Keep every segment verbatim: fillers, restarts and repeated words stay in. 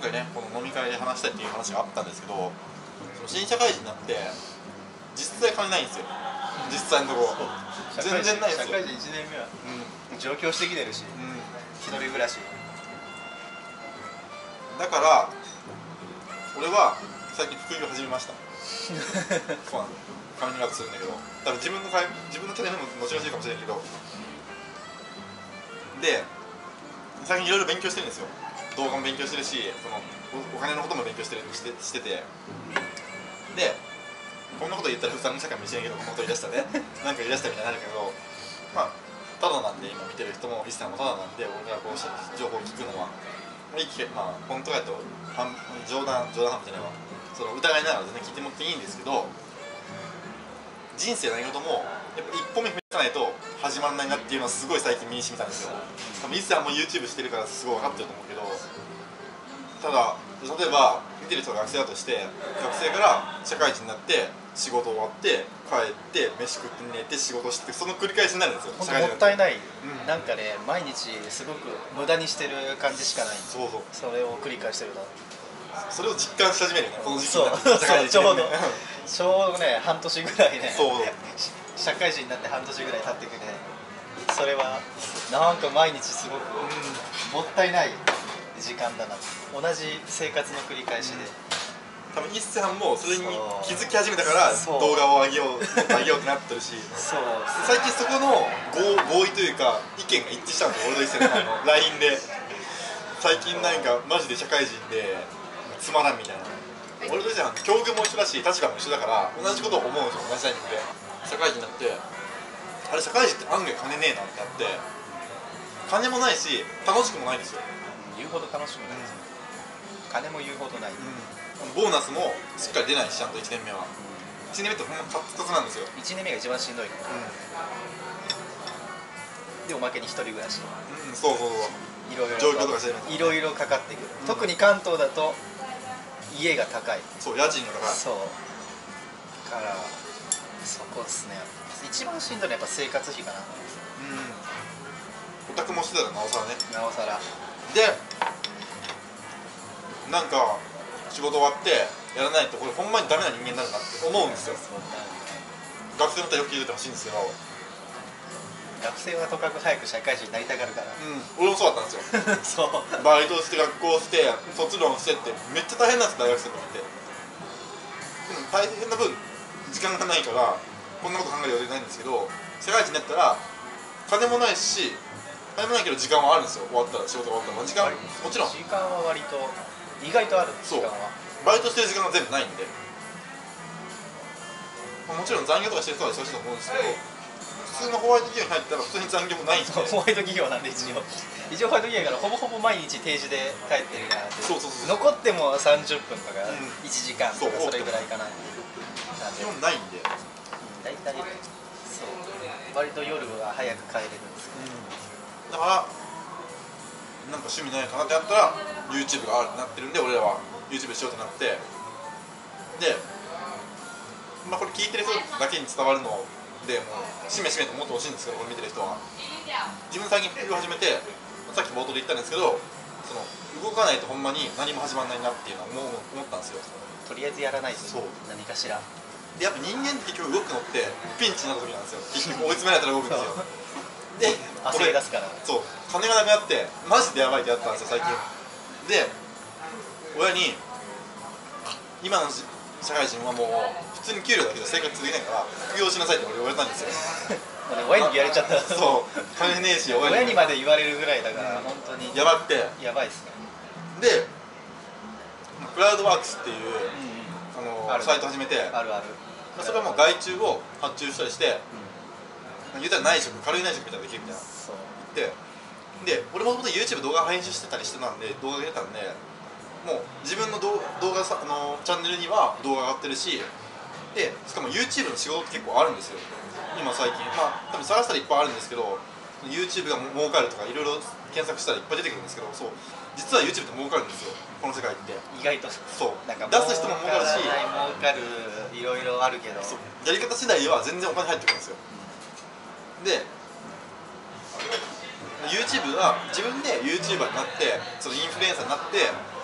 回ねこの飲み会で話したいっていう話があったんですけど、その新社会人になって実際金ないんですよ。実際のところ全然ないんですよ。 社会人いちねんめは、うん、上京してきてるし、うん、一人暮らしだから俺は最近副業始めました。そうなんだ、カミングアウトするんだけど、多分自分のかい自分のチャンネルももちろんいいかもしれないけど、で最近いろいろ勉強してるんですよ。動画も勉強してるし、その お, お金のことも勉強してるしてしてて、でこんなこと言ったら不参加かもしれないけど、こんなこと言い出したねなんか言い出したみたいになるけど、まあただなんで、今見てる人も一切もただなんで、俺がこう情報を聞くのは、いい機会、まあ本当かと冗談冗談みたいなのはその疑いながら全然聞いてもらっていいんですけど、人生何事もやっぱ一歩目踏み出さないと始まらないなっていうのはすごい最近身に染みたんですよ。多分一切はもう YouTube してるからすごい分かってると思うけど、ただ例えば見てる人が学生だとして、学生から社会人になって仕事終わって帰って飯食って寝て仕事して、その繰り返しになるんですよ。 本当もったいない、うん、なんかね毎日すごく無駄にしてる感じしかない。そうそう、それを繰り返してるな。 それを実感し始めるね、この時期になって。 そうそうちょうどちょうどね半年ぐらいね、そう社会人になって半年ぐらい経ってくね、それはなんか毎日すごく、うん、もったいない時間だな。同じ生活の繰り返しで、うん、 多分一さんもそれに気づき始めたから動画を上げよう上げようってなってるし、そう最近そこの合意というか意見が一致したんですよ。俺と一さんの ライン で最近なんかマジで社会人でつまらんみたいな。俺と一さん境遇も一緒だし立場も一緒だから同じことを思うんですよ。同じタイミングで社会人になって、あれ社会人って案外金ねえなってなって、金もないし楽しくもないんですよ。 言うほど楽しくないです、うん、金も言うほどない、うん、 ボーナスもしっかり出ないし、ちゃんといちねんめは、うん、いちねんめってほんまカツカツなんですよ。 いちねんめが一番しんどいから、うん、でおまけに一人暮らし、 うん、そうそうそう、いろいろ状況とかしていろいろかかってくる、うん、特に関東だと家が高い、 そう家賃が高い、 そうからそこですね。一番しんどいのはやっぱ生活費かな。うん、 お宅もしてたらなおさらね。 なおさらでなんか仕事終わってやらないとこれほんまにダメな人間になるなって思うんですよ。学生の人はよく聞いててほしいんですけど、 学生はとかく早く社会人になりたがるから、うん、 俺もそうだったんですよそうバイトして学校して卒論してってめっちゃ大変なんです、大学生とかって。でも大変な分時間がないからこんなこと考える余裕ないんですけど、社会人になったら金もないし金もないけど時間はあるんですよ。終わったら仕事が終わったら時間もちろん時間は割と意外とある。時間はバイトしてる時間が全部ないんで、もちろん残業とかしてる人は忙しいと思うんですけど、普通のホワイト企業に入ったら普通に残業もないんで、 ホワイト企業なんで一応一応ホワイト企業からほぼほぼ毎日定時で帰ってるなって。そうそうそう、残ってもさんじゅっぷんとかいちじかんとかそれぐらいかな。 基本ないんで、 大体そう割と夜は早く帰れるんですけど、 うん、だからなんか趣味ないかなってやったら YouTube があるってなってるんで、俺らは YouTube しようってなって、でまあこれ聞いてる人だけに伝わるのでもうしめしめと思ってほしいんですけど、これ見てる人は自分最近副業始めて、さっき冒頭で言ったんですけど、その動かないとほんまに何も始まらないなっていうのはもう思ったんですよ。 とりあえずやらないと何かしらで、やっぱ人間って結局動くのってピンチになった時なんですよ。結局追い詰められたら動くんですよで、 焦り出すから、 そう金がなくなってマジでやばいってやったんですよ最近で。親に今の社会人はもう普通に給料だけで生活できないから副業しなさいって俺言われたんですよ親に言われちゃったそう金ねえし親にまで言われるぐらいだから、うん、本当にやばくてやばいっすね。 でクラウドワークスっていう、うん、あのサイト始めて、 あるある、 それはもう外注を発注したりして、うん、言うたら内職、軽い内職みたいなのできるみたいな言って、で俺もともと YouTube 動画編集してたりしてたんで、動画出たんでもう自分の動画さあのチャンネルには動画上がってるし、でしかも YouTube の仕事って結構あるんですよ今最近。まあ多分探したらいっぱいあるんですけど、 YouTube が儲かるとかいろいろ検索したらいっぱい出てくるんですけど、そう実は YouTube って儲かるんですよこの世界って。 意外とそうなんか出す人も儲かるし、 儲かるいろいろあるけど、 やり方次第は全然お金入ってくるんですよ。で YouTube は自分で YouTuber になって、そのインフルエンサーになって視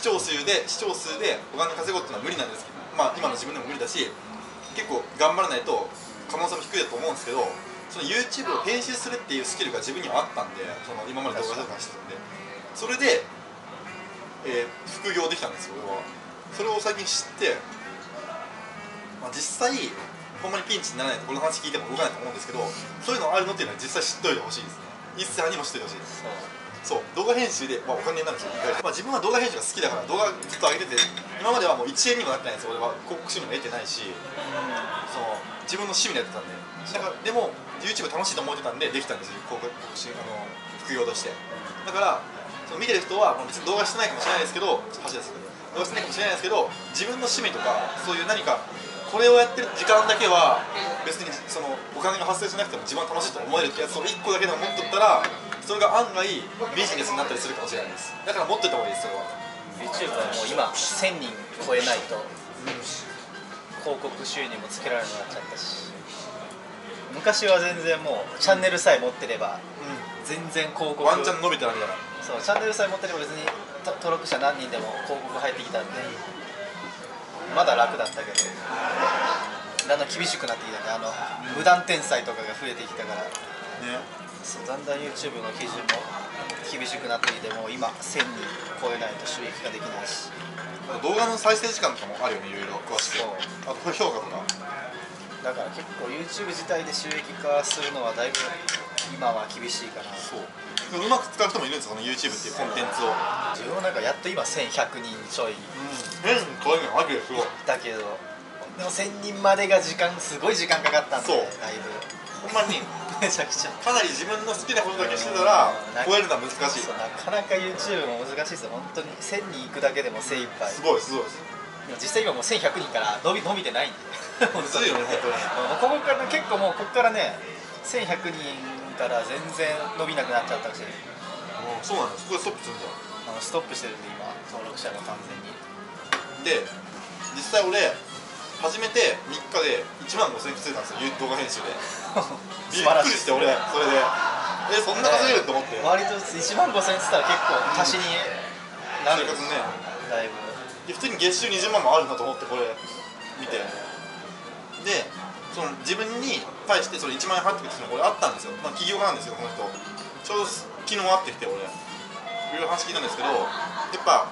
聴数で視聴数でお金稼ごうっていうのは無理なんですけど、まあ今の自分でも無理だし結構頑張らないと可能性も低いだと思うんですけど、その YouTube を編集するっていうスキルが自分にはあったんで、その今まで動画とかしてたんで、それで、えー、副業できたんですよ俺は。それを最近知って、まあ、実際ほんまにピンチにならないとこの話聞いても動かないと思うんですけど、そういうのあるのっていうのは実際知っておいてほしいですね。一切にも知っておいてほしいです。そう動画編集で、まあ、お金になるんですよ、まあ、自分は動画編集が好きだから動画ずっと上げてて、今まではもういちえんにもなってないんですよ俺は。広告収入も得てないし、その自分の趣味でやってたんで、だからでも YouTube 楽しいと思ってたんでできたんですよ、広告収あの副業として。だからその見てる人は別に動画してないかもしれないですけど、走です動画してないかもしれないですけど、自分の趣味とかそういう何かこれをやってる時間だけは別にそのお金が発生しなくても自分は楽しいと思えるってやつをいっこだけでも持っとったら、それが案外ビジネスになったりするかもしれないです。だから持っておいた方がいいです。それは YouTube はもう今せんにん超えないと広告収入もつけられなくなっちゃったし、昔は全然もうチャンネルさえ持ってれば全然広告、 ワンチャン伸びたらみたいな。 そうチャンネルさえ持ってれば別に登録者何人でも広告入ってきたんでまだ楽だったけど、だんだん厳しくなってきたんで、あの無断転載とかが増えてきたから、ね、そうだんだん YouTube の基準も厳しくなってきて、もう今せんにん超えないと収益化できないし、 動画の再生時間とかもあるよね、いろいろ詳しく。あとこれ評価とかだから結構 YouTube 自体で収益化するのはだいぶ今は厳しいかな。 そううまく使う人もいるんですよ、この YouTube っていうコンテンツを。 自分なんかやっと今せんひゃくにんちょい、うん、 変に超えるのあるよ、すごいだけどでもせんにんまでが時間すごい時間かかったんで、 そうだいぶほんまにめちゃくちゃかなり自分の好きなことだけしてたら超えるのは難しい。 そうなかなか YouTube も難しいですよ本当に。せんにんいくだけでも精一杯。 すごいすごいです。 実際今もうせんひゃくにんから伸び伸びてないんでむずいよね本当に。 ここから結構もうここからねせんひゃくにんから全然伸びなくなっちゃったし、 そうなんです。そこでストップするんだ。 あのストップしてるんで今登録者が完全に。 で実際俺初めてみっかでいちまんごせんえん稼いだんですよ、動画編集でびっくりして俺それでえそんな稼げるって思って、 割といちまんごせんえんって言ったら結構足しになる、 生活ねだいぶ。 で普通に月収にじゅうまんもあるんだと思ってこれ見て、でその自分に対してそれいちまんえん入ってくるっていうのが俺あったんですよ。まあ起業家なんですよこの人。ちょうど昨日会ってきて俺いろいろ話聞いたんですけど、やっぱ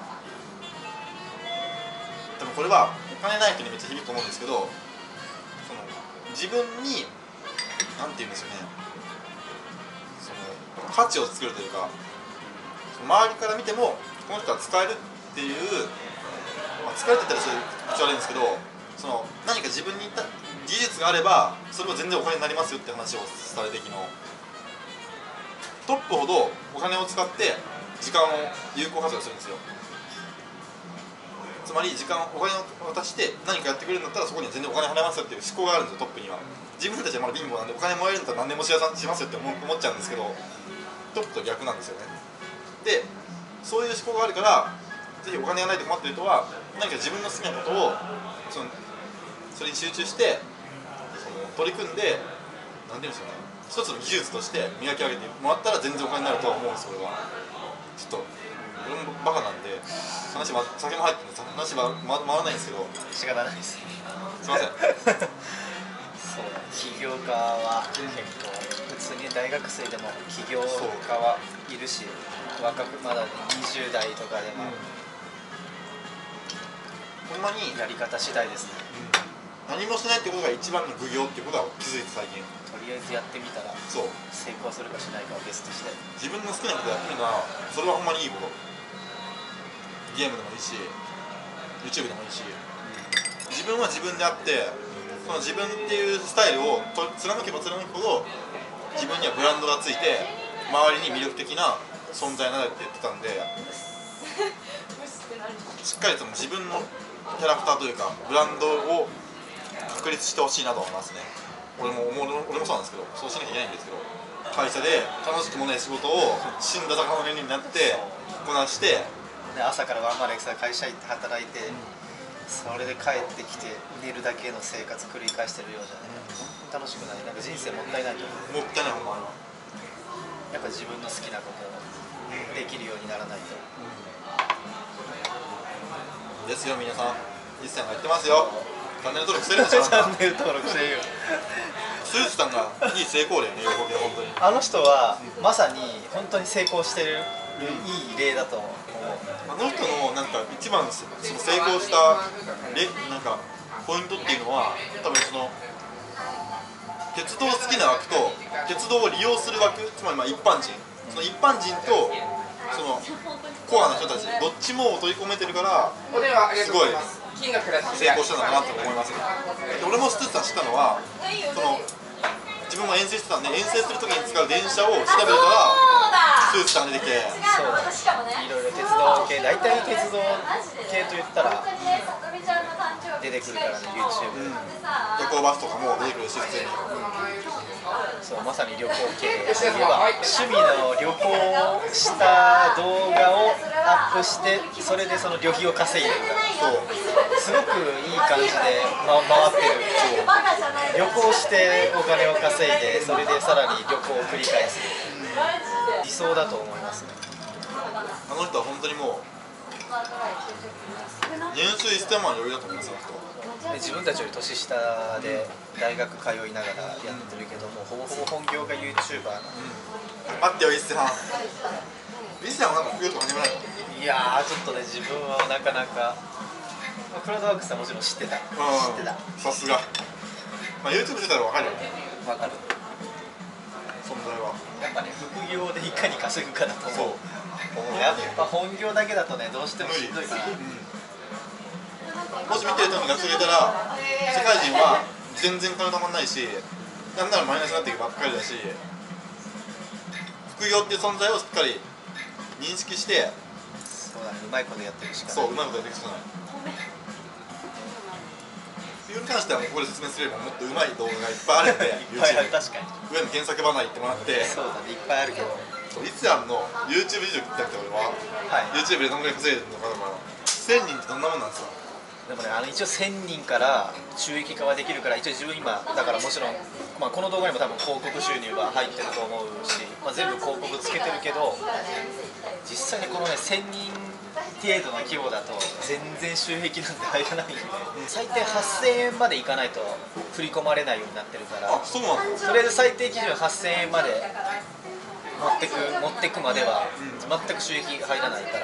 多分これはお金ない人にめっちゃ響くと思うんですけど、その自分になんて言うんですよね、その価値を作るというか、周りから見てもこの人は使えるっていう、まあ、使えるって言ったらそういう口悪いんですけど、その何か自分に技術があればそれは全然お金になりますよって話をされて、昨日トップほどお金を使って時間を有効活用するんですよ。つまり時間お金を渡して何かやってくれるんだったらそこには全然お金払いますよっていう思考があるんですよ、トップには。自分たちはまだ貧乏なんでお金もらえるんだったら何でも幸せにしますよって思っちゃうんですけど、トップと逆なんですよね。でそういう思考があるから、ぜひお金がないと困ってる人は何か自分の好きなことをそのそれに集中してその取り組んで、なんていうんですよね、一つの技術として磨き上げてもらったら全然お金になるとは思うんです。俺はちょっと俺もバカなんで話、ま、酒も入ってるんで話は、ま、回らないんですけど仕方ないですすいませんそう起業家は結構普通に大学生でも起業家はいるし、若くまだにじゅう代とかでも、 うん、ほんまにやり方次第ですね、 うん、何もしないってことが一番の奉行っていうことは気づいて最近。 とりあえずやってみたらそう成功するかしないかは別として自分の好きなことやってみるのはそれはほんまにいいこと。ゲームでもいいし YouTube でもいいし、自分は自分であってその自分っていうスタイルを貫けば貫くほど自分にはブランドがついて周りに魅力的な存在になるって言ってたんで、しっかりと自分のキャラクターというかブランドを確立してほしいなと思いますね。俺も俺もそうなんですけど、そうしなきゃいけないんですけど、会社で楽しくもない仕事を死んだ魚の年になってこなして、 で朝から晩まで会社行って働いて、うん、それで帰ってきて寝るだけの生活繰り返してるようじゃね、うん、本当に楽しくない。なんか人生もったいないと思う。 もったいないほんまに。 やっぱ自分の好きなことをできるようにならないと、うん、 ですよ皆さん。一さんが言ってますよ。チャンネル登録してるんでしょ。 チャンネル登録してるよ。 スーツさんがいい成功例ね、喜びは本当に。 あの人はまさに本当に成功してる、 うん、 いい例だと思う。 あの人のなんか一番その成功した例なんかポイントっていうのは、多分その鉄道好きな枠と鉄道を利用する枠、つまりまあ一般人、その一般人とそのコアな人たちどっちも取り込めてるからすごい成功したんだなって思いますね。で俺もスーツさん知ったのは、その自分も遠征してたんで、遠征するときに使う電車を調べるからスーツさんが出てきて、 そういろいろ鉄道系、大体鉄道系といったら出てくるからね、 YouTube、 うん、夜行バスとかも出てくるし普通に、 そうまさに旅行系といえば趣味の旅行した動画をアップして、それでその旅費を稼いでるから、 そうすごくいい感じで、ま、回ってる。旅行してお金を稼いで、それでさらに旅行を繰り返す、理想だと思いますね。 あの人は本当にもう年収せんまん余裕だと思います。 で自分たちより年下で大学通いながらやってるけども、ほぼほぼ本業が YouTuber なの、 うん、待ってよ、一瀬さん。一瀬さんはなんか副業とか始めないの？ いやー、ちょっとね、自分はなかなか、まあ、クラウドワークスはもちろん知ってた、 うん、 知ってた、 さすが。まあ YouTube してたら分かるよね、 わかる。 存在は。 やっぱね、副業でいかに稼ぐかだと思う。 そうやっぱ本業だけだとね、どうしてもしんどいから。 もし見てる人に学生がいたら、社会人は全然金たまんないし、なんならマイナスになっていくばっかりだし、副業っていう存在をしっかり認識して、 そうだね、うまいことやってるしかない。 そう、うまいことやっていくしかない。副業に関してはもうここで説明すればもっとうまい動画がいっぱいあるんで、 はいはい YouTube 確かに。 上の検索バナー行ってもらって、 そうだね、いっぱいあるけど。 いつやんの YouTube 事情聞きたくて、俺は、 はい、 YouTube でどのぐらい稼いでるのかとか、せんにんってどんなもんなんですか？ でもね、あの一応せんにんから収益化はできるから、一応自分今だからもちろん、まあ、この動画にも多分広告収入が入ってると思うし、まあ、全部広告つけてるけど、実際にこのねせんにん程度の規模だと全然収益なんて入らないんで、最低はっせんえんまでいかないと振り込まれないようになってるから、 あ、そうなんだ。 とりあえず最低基準はっせんえんまで持ってく持ってくまでは全く収益が入らないから、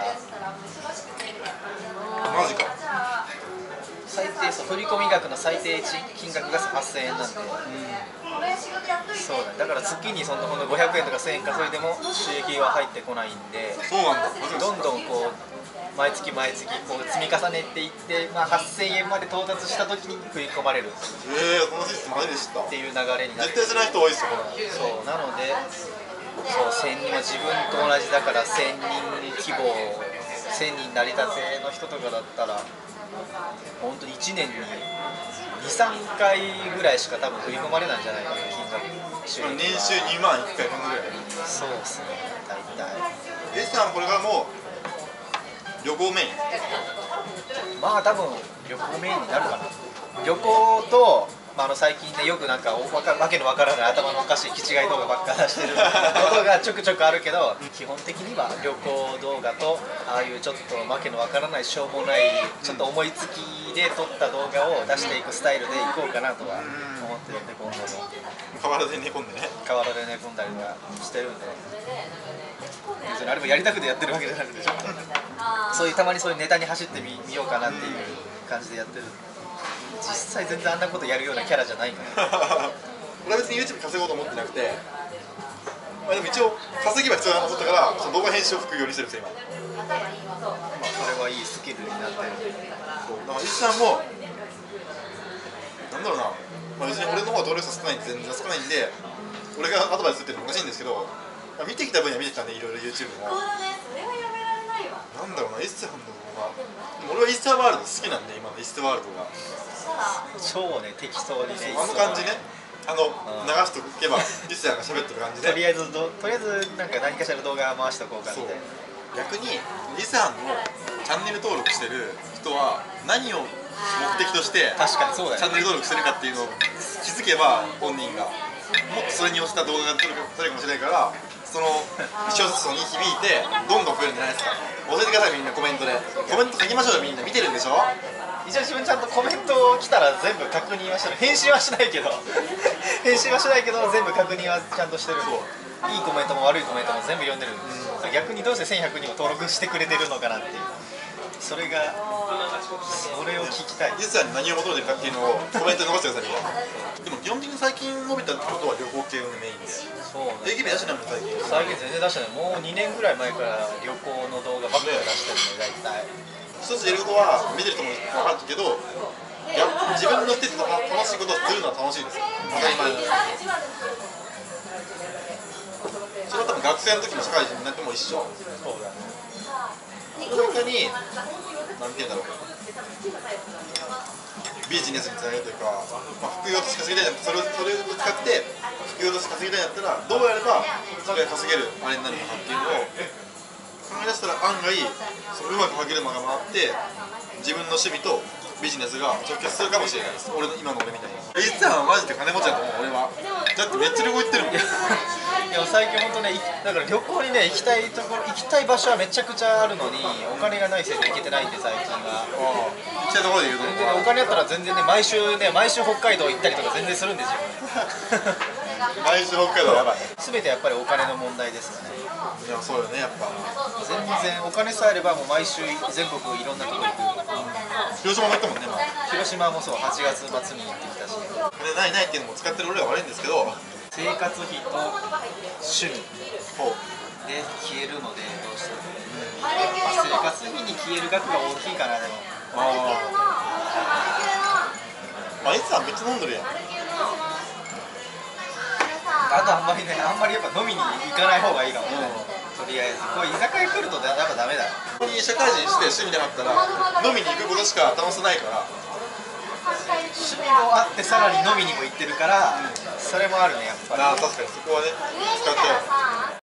マジか。 最低そう振込額の最低金額がはっせんえんなんで、うん、そうだね、だから月にそんなほんのごひゃくえんとかせんえん稼いでも収益は入ってこないんで、 そうなんだ。 どんどんこう毎月毎月こう積み重ねていって、まあ、はっせんえんまで到達した時に振り込まれるええー、このシステム初めて知ったっていう流れになって、 絶対知らない人多いっすよ、これ。 そうなので、そうせんにんは自分と同じだから、せんにん規模、せんにん成り立ての人とかだったら本当にいちねんににさんかいぐらいしか多分振り込まれないんじゃないかな、金額収益は。 年収にまんいっかい分ぐらい。 そうですね、大体。 エスさんこれからもう旅行メイン？ まあ多分旅行メインになるかな。旅行と、まあ、あの最近ね、よくなんかわかわけのわからない頭のおかしい気違い動画ばっか出してることがちょくちょくあるけど、基本的には旅行動画と、ああいうちょっとわけのわからないしょうもないちょっと思いつきで撮った動画を出していくスタイルでいこうかなとは思ってるんで、今後も河原で寝込んでね。 河原で寝込んだりとかしてるんで、別にあれもやりたくてやってるわけじゃなくて、そういうたまにそういうネタに走ってみようかなっていう感じでやってる。実際全然あんなことやるようなキャラじゃないから。 俺は別に YouTube 稼ごうと思ってなくて、まあ、でも一応稼ぎは必要だと思ったから、その動画編集を副業にしてるんですよ今。 まあそれはいいスキルになってる。 そうだから、イチさんもなんだろうな、まあ、別に俺の方が登録者少ないんで全然少ないんで、俺がアドバイスするっていうのもおかしいんですけど、まあ、見てきた分野見てきたんで、いろいろ YouTube もなんだろうな、イッセさんの動画、でも俺はイッセワールド好きなんで、今のイッセワールドが超ね、適当にね、 あの感じね、あの流しとけばイッセさんが喋ってる感じで、 とりあえずどとりあえずなんか何かしらの動画回しておこうかみたいな。 逆にイッセさんのチャンネル登録してる人は何を目的として確かにそうだよね、 チャンネル登録してるかっていうのを気づけば、本人がもっとそれに応じた動画が撮れるかもしれないから、 その視聴者層に響いてどんどん増えるんじゃないですか。教えてください、みんなコメントで。コメント書きましょうよ、みんな見てるんでしょ。 一応自分ちゃんとコメント来たら全部確認はしてる。返信はしないけど返信はしないけど全部確認はちゃんとしてる。いいコメントも悪いコメントも全部読んでるんです、うん、逆にどうしてせんひゃくにんを登録してくれてるのかなっていう、それがそれを聞きたい。 実は何を求めてるかっていうのをコメントに残してください。でも基本的に最近伸びたことは旅行系のメインで、 そうね、 定期日出してないもん最近。 最近全然出してない。もうにねんぐらい前から旅行の動画ばっかり出してるね、大体。 一つ言えることは見てる人も分かるけど、いや自分のしてて楽しいことをするのは楽しいですよ、当たり前なんです。それは多分学生の時も社会人になっても一緒。 そうだね。 これに何て言うんだろう、ビジネスにつなげるというか、まあ、副業として稼ぎたいんだったら、それをそれを使って副業として稼ぎたいんだったらどうやればそれが稼げるあれになるのかっていうのを考え出したら、案外そのうまく歯車が回って自分の趣味とビジネスが直結するかもしれないです。俺の今の俺みたいに。いつはマジで金持ちだと思う、俺は。だってめっちゃ旅行行ってるもん。 いや最近本当ね、だから旅行にね行きたいところ、行きたい場所はめちゃくちゃあるのに、お金がないせいで行けてないんで最近は。 行きたいところで言うと、 全然ね、お金あったら全然ね、毎週ね、毎週北海道行ったりとか全然するんですよ。 毎週北海道やばい。 全てやっぱりお金の問題ですよね。 いやそうよね、やっぱ全然お金さえあればもう毎週全国いろんなとこ行く。 広島も行ったもんね。 広島もそう、はちがつ末に行ってきたし。 金ないないっていうのも使ってる俺が悪いんですけど、 生活費と趣味で消えるので、どうしても、うん、生活費に消える額が大きいかな。でもああ、まあいつはめっちゃ飲んでるやん。 あとあんまりね、あんまりやっぱ飲みに行かない方がいいかもね、うん、とりあえずこう居酒屋来るとやっぱダメだ。 ここに社会人して趣味なかったら飲みに行くことしか楽しさないから、 趣味もあってさらに飲みにも行ってるから、うん、それもあるね、やっぱり。 ああ確かにそこはね使って